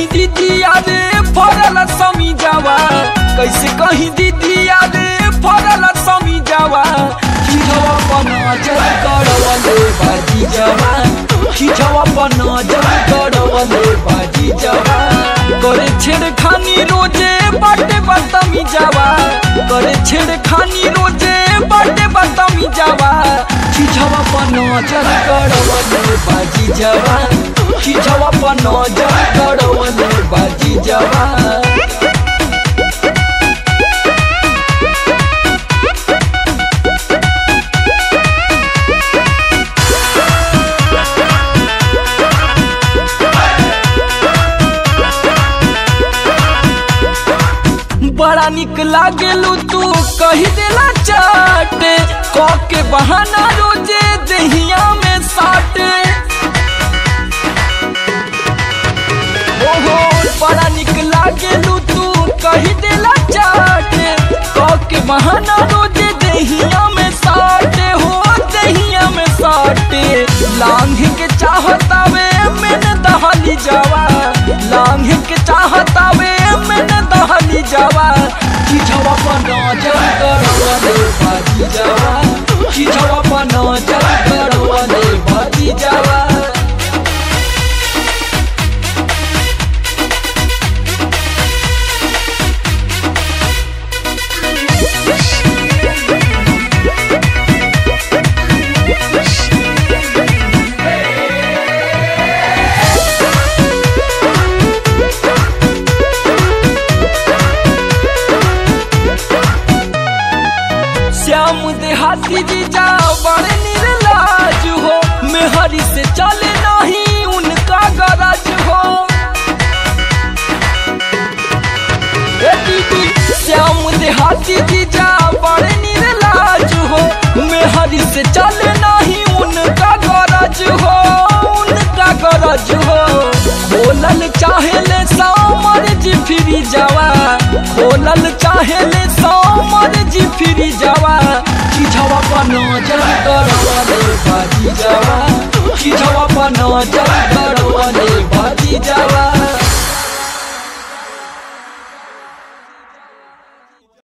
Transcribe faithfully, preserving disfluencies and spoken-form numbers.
दीदिया रे फरल समी जावा, कैसे कहीं दीदिया रे फरल समी जावा। खिचवा पर नजर गड़वले बाजी जावा, खिचवा पर नजर गड़वले बाजी जावा। करे छेड़खानी रोजे बाटे बदतमी जावा, करे छेड़खानी रोजे बाटे बदतमी जावा। खिचवा पर नजर गड़वले बाजी जावा, खिचवा पर नजर गड़वले बाजी जावा। बड़ा निक लागेलू तू कही देला चाटे, कह के बहाना रोजे दहिया में साटे। ओहो बड़ा निक लागेलू तू कही देला चाटे, कह के बहाना रोजे दहिया में साटे। हो दहिया में साटे लांघ के चाहतावे मैंने दहली जावा, लांघ के चाहतावे मैंने दहली जावा। खिचवा पर नजर गड़वले बाजी जावा, खिचवा पर नजर गड़वले बाजी जावा। श्याम देहाती जीजा बड़े निर्लाज हो, मेहरी से चले नहीं उनका गरज हो। ए दीदी श्याम देहाती जीजा बड़े निर्लाज हो, मेहरी से चले नहीं उनका गरज हो, उनका गरज हो। खोलल चाहे ले सामर जी फिरी जावा, खोलल चाहे ले